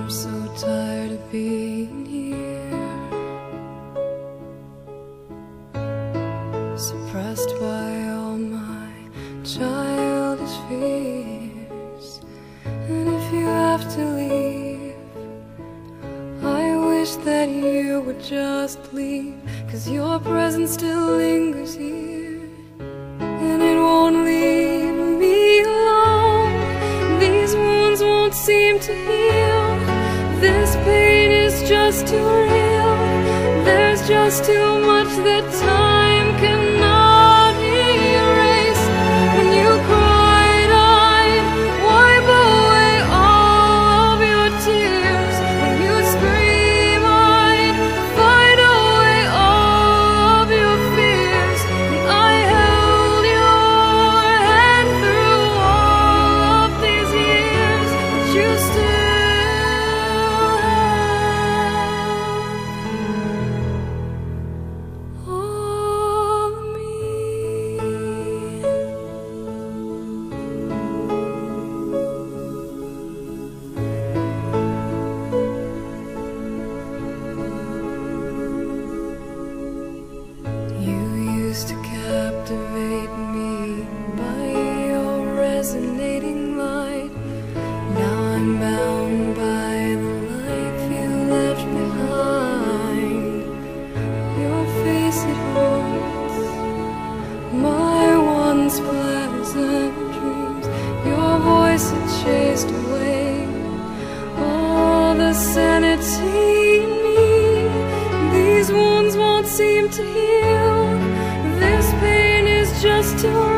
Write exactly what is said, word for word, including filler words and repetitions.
I'm so tired of being here, suppressed by all my childish fears. And if you have to leave, I wish that you would just leave, 'cause your presence still lingers here, and it won't leave me alone. These wounds won't seem to heal. This pain is just too real. There's just too much that time cannot erase. When you cried, I'd wipe away all of your tears. When you scream, I'd fight away all of your fears. And I held your hand through all of these years, but you still to captivate me by your resonating light. Now I'm bound by the life you left behind. Your face, it haunts my once pleasant dreams. Your voice, it chased away all the sanity in me. These wounds won't seem to heal. This pain is just too